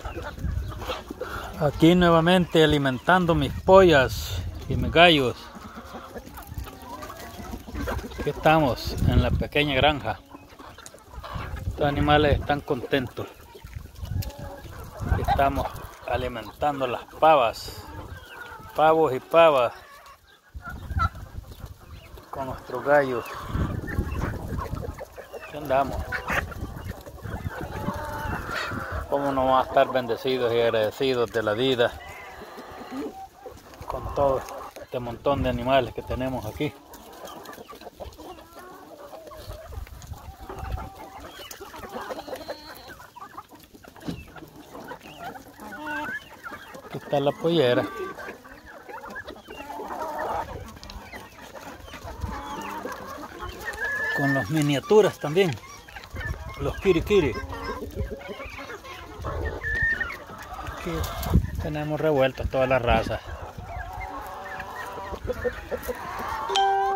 Aquí nuevamente alimentando mis pollas y mis gallos. Aquí estamos en la pequeña granja. Estos animales están contentos. Aquí estamos alimentando las pavas, pavos y pavas con nuestros gallos. Aquí andamos. ¿Cómo no vamos a estar bendecidos y agradecidos de la vida con todo este montón de animales que tenemos aquí? Aquí está la pollera. Con las miniaturas también, los kirikiri. Aquí tenemos revueltas todas las razas.